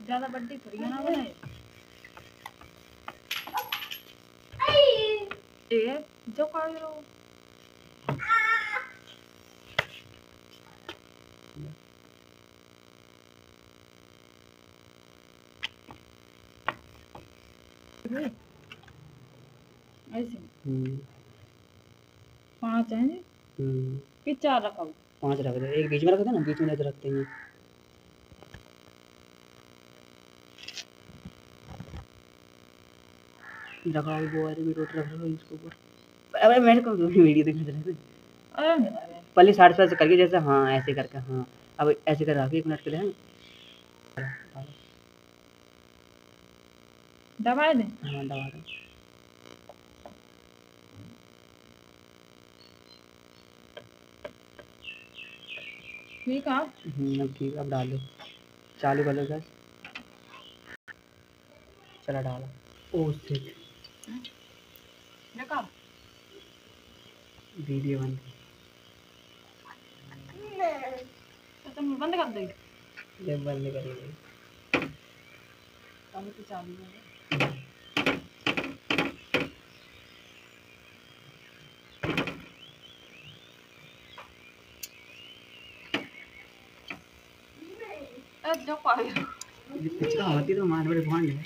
ज्यादा बड्डी थोड़ी है ना बने। ए जो कर लो ऐसे 5 हैं कि 4 रखा 5 रख दे, एक बीच में रख दे ना, बीच में नहीं रखते हैं। रखा वो वाली भी रोटी रख लो इसको ऊपर। अबे मेरे को वीडियो दिखा रहे थे। पहले 60 से करके जैसे हाँ ऐसे करके हाँ अब ऐसे कर रहा 1 मिनट के लिए दबा दे। हाँ दबा दे। ठीक है अब ठीक, अब डाल दो, चालू कर लो गैस। चला डाला। ओह शिट, देखा वीडियो बंद। तो तुम बंद कर दे। जब बंद करेंगे अभी तो चालू है। जो पाए ये पिचका होती तो मार बड़े भांड है।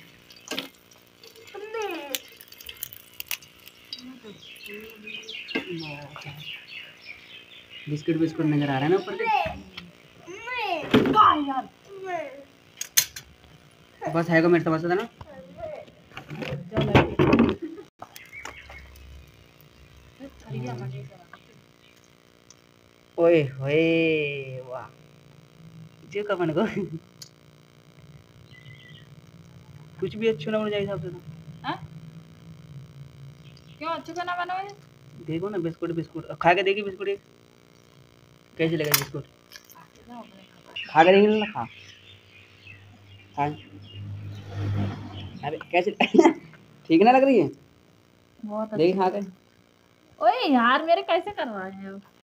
बिस्कुट बिस्कुट नजर आ रहा है ना ऊपर यार बस है को मेरे समझ था ना। ओए होए वाह जो कपन को कुछ भी अच्छा ना होना चाहिए हिसाब से तो। हां क्यों अच्छा बना बनाओ। देखो ना बिस्कुट बिस्कुट खा के देखी बिस्कुट एक कैसे लगा बिस्कुट खा के देखी ना खा खा अरे कैसे ठीक ना लग रही है बहुत देखी खा के। ओए यार मेरे कैसे करवा रहे हो।